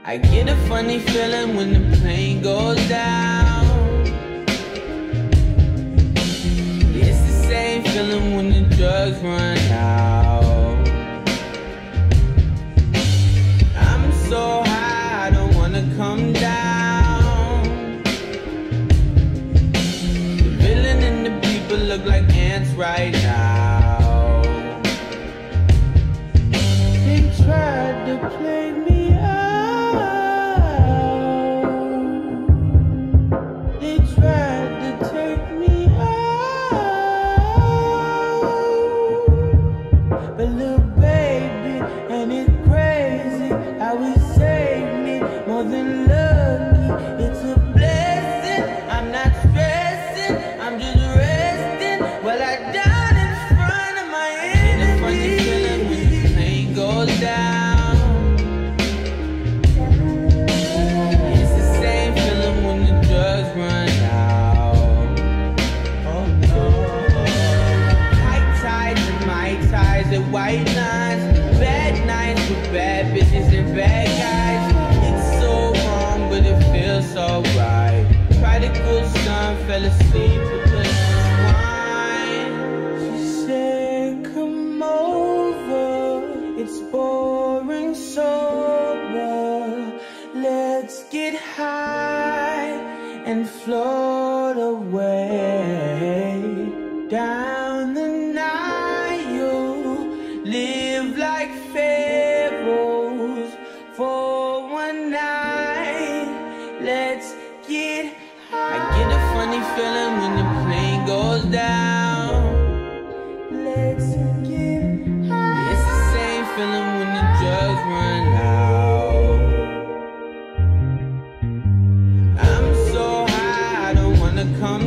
I get a funny feeling when the plane goes down. It's the same feeling when the drugs run out. I'm so high, I don't wanna come down. The villain and the people look like ants right now. They tried to play me. But little baby, ain't it crazy how he saved me more than lucky? It's a blessing, I'm not stressing, I'm just resting while I down in front of my enemy. It's a funny feeling when the plane goes down. It's the same feeling when the drugs run out. Oh no. High tides and my ties and white lines, bad nights with bad bitches and bad guys. It's so wrong, but it feels so right. Prodigal son fell asleep with the wine. She said, come over, it's boring sober. Let's get high and float away down the Nile. Live like pharaohs for one night. Let's get high. I get a funny feeling when the plane goes down. Let's get high. It's the same feeling when the drugs run out. I'm so high, I don't wanna come